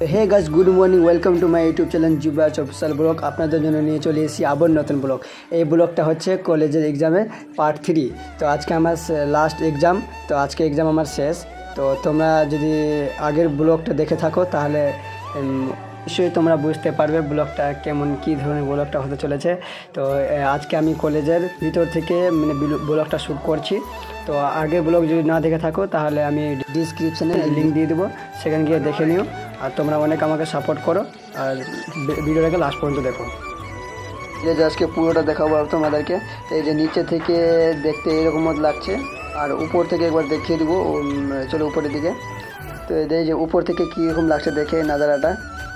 Hey guys, good morning, welcome to my YouTube channel Yuvraj official blog. আপনাদের জন্য নিয়ে চলে এসেছি আবার নতুন ব্লগ। এই ব্লগটা হচ্ছে কলেজের এক্সামের পার্ট 3। তো আজকে আমার লাস্ট এক্সাম, তো আজকে এক্সাম আমার শেষ। তো তোমরা যদি আগের ব্লগটা দেখে থাকো তাহলে নিশ্চয়ই তোমরা বুঝতে পারবে ব্লগটা কেমন, কী ধরনের ব্লগটা হতে চলেছে। তো আজকে আমি কলেজের ভিতর থেকে ব্লগটা শ্যুট করছি। তো আগের ব্লগ যদি না দেখে থাকো তাহলে আমি ডিসক্রিপশানে লিঙ্ক দিয়ে দেবো, সেখানে গিয়ে দেখে নিও। আর তোমরা অনেক আমাকে সাপোর্ট করো আর ভিডিওটাকে লাস্ট পর্যন্ত দেখো। এই যে আজকে পুরোটা দেখাবো তোমাদেরকে। তো এই যে নিচে থেকে দেখতে এরকম মতো লাগছে, আর উপর থেকে একবার দেখিয়ে দেবো। চলো উপরের দিকে। তো এই যে উপর থেকে কীরকম লাগছে দেখে নাজারাটা,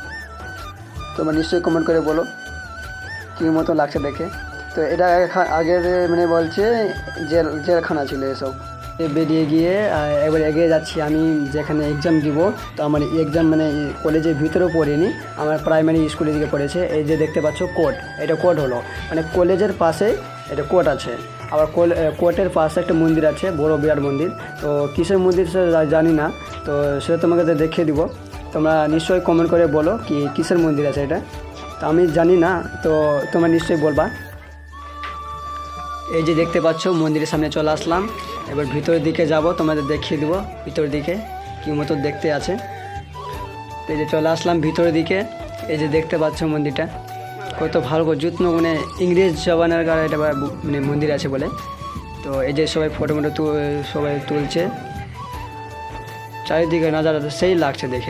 তোমরা নিশ্চয়ই কমেন্ট করে বলো কী মতো লাগছে দেখে। তো এটা আগের বলছে জেলখানা ছিল এসব। বেরিয়ে গিয়ে একবার এগিয়ে যাচ্ছি আমি যেখানে এক্সাম দিব। তো আমার এক্সাম কলেজের ভিতরেও পড়িনি, আমার প্রাইমারি স্কুলের দিকে পড়েছে। এই যে দেখতে পাচ্ছ কোর্ট, এটা কোর্ট হলো কলেজের পাশে এটা কোর্ট আছে। আবার কোর্টের পাশে একটা মন্দির আছে, বড় বিরাট মন্দির। তো কিসের মন্দির সেটা জানি না, তো সেটা তোমাকে দেখিয়ে দিব। তোমরা নিশ্চয়ই কমেন্ট করে বলো কিসের মন্দির আছে এটা। তো আমি জানি না, তো তোমরা নিশ্চয়ই বলবা। এই যে দেখতে পাচ্ছ মন্দিরের সামনে চলে আসলাম। এবার ভিতরের দিকে যাব, তোমাদের দেখিয়ে দেবো ভিতরের দিকে কী মতো দেখতে আছে। এই যে চলে আসলাম ভিতরের দিকে। এই যে দেখতে পাচ্ছ মন্দিরটা কত ভালো করে যত্ন ইংরেজ জমানার কার এটা মন্দির আছে বলে। তো এই যে সবাই ফটো সবাই তুলছে, চারিদিকে নাজারা সেই লাগছে দেখে।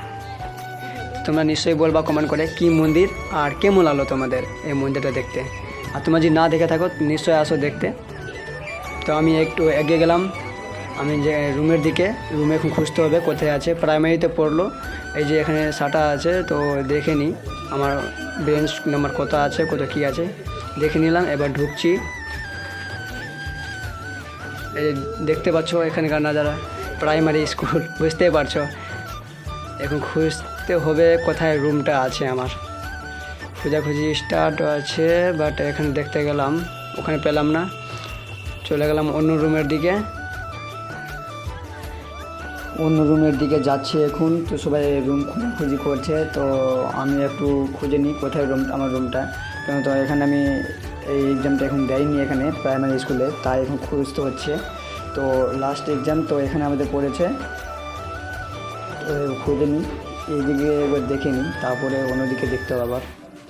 তোমরা নিশ্চয়ই বলবা কমেন্ট করে কি মন্দির আর কেমন লাগলো তোমাদের এই মন্দিরটা দেখতে। আর তোমরা যদি না দেখে থাকো নিশ্চয়ই আসো দেখতে। তো আমি একটু এগিয়ে গেলাম আমি যে রুমের দিকে। রুমে এখন খুঁজতে হবে কোথায় আছে। প্রাইমারিতে পড়লো, এই যে এখানে সাটা আছে, তো দেখে নিই আমার বেঞ্চ নাম্বার কত আছে, কত কী আছে দেখে নিলাম। এবার ঢুকছি। এই দেখতে পাচ্ছ এখানকার নাজারা প্রাইমারি স্কুল, বুঝতেই পারছো। এখন খুঁজতে হবে কোথায় রুমটা আছে আমার। খোঁজাখুঁজি স্টার্ট আছে, বাট এখানে দেখতে গেলাম ওখানে পেলাম না। চলে গেলাম অন্য রুমের দিকে যাচ্ছি এখন। তো সবাই রুম খোঁজাখুঁজি করছে, তো আমি একটু খুঁজে নিই কোথায় আমার রুমটা। কেন তো এখানে আমি এই এক্সামটা এখন দেয়নি এখানে প্রাইমারি স্কুলে, তাই এখন খুঁজতে হচ্ছে। তো লাস্ট এক্সাম তো এখানে আমাদের পড়েছে, তো খুঁজে নিই। এইদিকে একবার দেখে নিই, তারপরে অন্যদিকে দেখতে হবে আবার।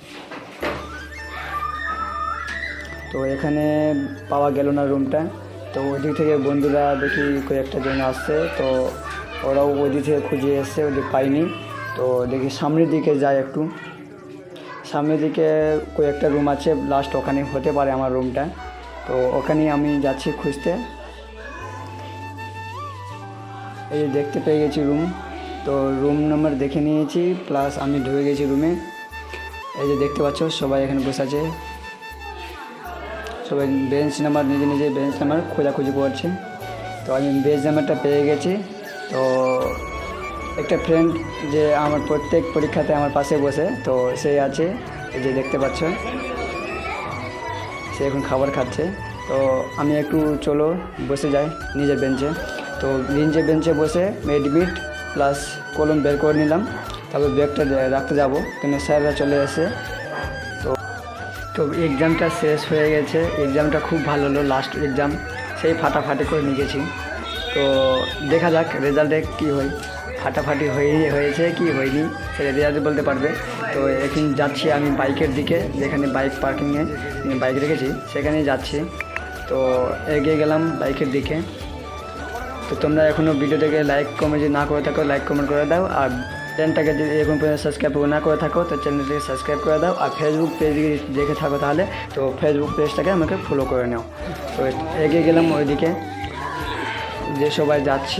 তো এখানে পাওয়া গেল না রুমটা। তো ওইদিক থেকে বন্ধুরা দেখি কয়েকটা জন আসছে, তো ওরাও ওইদিক থেকে খুঁজে এসছে, ওদিক পাইনি। তো দেখি সামনের দিকে যাই একটু। সামনের দিকে কয়েকটা রুম আছে, লাস্ট ওখানে হতে পারে আমার রুমটা। তো ওখানে আমি যাচ্ছি খুঁজতে। এই দেখতে পেয়ে গেছি রুম। তো রুম নাম্বার দেখে নিয়েছি, প্লাস আমি ঢুকে গেছি রুমে। এই যে দেখতে পাচ্ছ সবাই এখানে বসে আছে, সবাই বেঞ্চ নাম্বার নিজে বেঞ্চ নাম্বার খোঁজাখুঁজি করছে। তো আমি বেঞ্চ নাম্বারটা পেয়ে গেছি। তো একটা ফ্রেন্ড যে আমার প্রত্যেক পরীক্ষাতে আমার পাশে বসে, তো সেই আছে, এই যে দেখতে পাচ্ছ সে এখন খাবার খাচ্ছে। তো আমি একটু চলো বসে যাই নিজের বেঞ্চে। তো নিজের বেঞ্চে বসে এডমিট প্লাস কলম বের করে নিলাম, তারপর ব্যাগটা রাখতে যাবো, কিন্তু স্যাররা চলে এসে। তো এক্সামটা শেষ হয়ে গেছে, এক্সামটা খুব ভালো হলো। লাস্ট এক্সাম সেই ফাটাফাটি করে নিয়ে গেছি। তো দেখা যাক রেজাল্টে কী হয়, ফাটাফাটি হয়েছে কি হয়নি সেটা রেজাল্ট বলতে পারবে। তো এখন যাচ্ছি আমি বাইকের দিকে, যেখানে বাইক পার্কিংয়ে বাইক রেখেছি সেখানেই যাচ্ছি। তো এগিয়ে গেলাম বাইকের দিকে। তো তোমরা এখনও ভিডিও থেকে লাইক কমেন্ট যদি না করে থাকো লাইক কমেন্ট করে দাও, আর চ্যানেলটাকে যদি এখন পর্যন্ত সাবস্ক্রাইব না করে থাকো তো চ্যানেলটাকে সাবস্ক্রাইব করে দাও। আর ফেসবুক পেজ দেখে থাকো তাহলে তো ফেসবুক পেজটাকে আমাকে ফলো করে নাও। তো এগিয়ে গেলাম ওইদিকে, যে সবাই যাচ্ছে।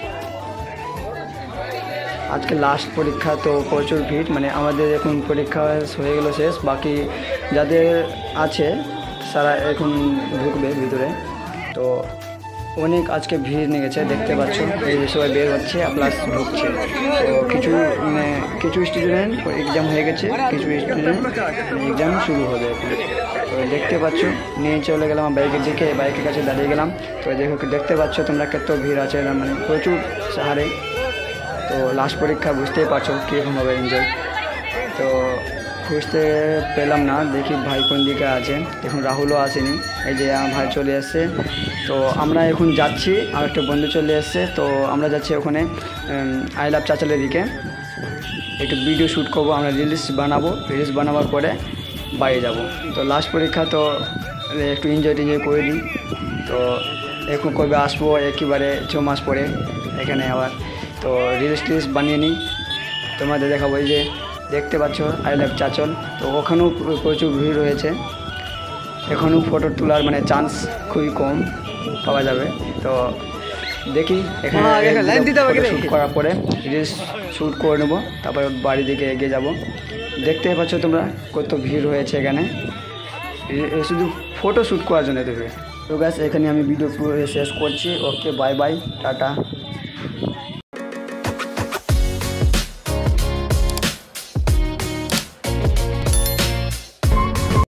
আজকে লাস্ট পরীক্ষা, তো প্রচুর ভিড়, আমাদের এখন পরীক্ষা হয়ে গেল শেষ, বাকি যাদের আছে তারা এখন ঢুকবে ভিতরে। তো অনেক আজকে ভিড় নিয়ে গেছে, দেখতে পাচ্ছ এই যে সবাই বের হচ্ছে প্লাস ঢুকছে। তো কিছু স্টুডেন্ট এক্সাম হয়ে গেছে, কিছু স্টুডেন্ট এক্সাম শুরু হবে এখন। তো দেখতে পাচ্ছ নিয়ে চলে গেলাম বাইকের দিকে, বাইকের কাছে দাঁড়িয়ে গেলাম। তো দেখতে পাচ্ছ তোমরা কত ভিড় আছে, প্রচুর হারে। তো তো লাস্ট পরীক্ষা বুঝতেই পারছো কীরকম হবে এনজয়। তো খুঁজতে পেলাম না, দেখি ভাই কোন দিকে আছে। এখন রাহুলও আসেনি, এই যে আমার ভাই চলে এসছে। তো আমরা এখন যাচ্ছি, আর একটা বন্ধু চলে এসছে। তো আমরা যাচ্ছি ওখানে আই লাভ চাচালের দিকে, একটু ভিডিও শ্যুট করবো, আমরা রিলস বানাবো। রিলস বানাবার পরে বাড়ি যাব। তো লাস্ট পরীক্ষা, তো একটু এনজয় টেনজয় করে দিই। তো এখন কবে আসবো একেবারে 6 মাস পরে এখানে আবার। তো রিলস টিলস বানিয়ে নিই, তোমাদের দেখাবো। এই যে দেখতে পাচ্ছ আই লাভ চাচল। তো ওখানেও প্রচুর ভিড় রয়েছে, এখনও ফটো তোলার মানে চান্স খুবই কম পাওয়া যাবে। তো দেখি এখানে শ্যুট করার পরে রিলস শ্যুট করে নেবো, তারপরে বাড়ির দিকে এগিয়ে যাব। দেখতে পাচ্ছ তোমরা কত ভিড় হয়েছে এখানে, শুধু ফটো শ্যুট করার জন্য দেবে। তো গাইস এখানে আমি ভিডিও পুরো শেষ করছি। Okay, bye bye, tata.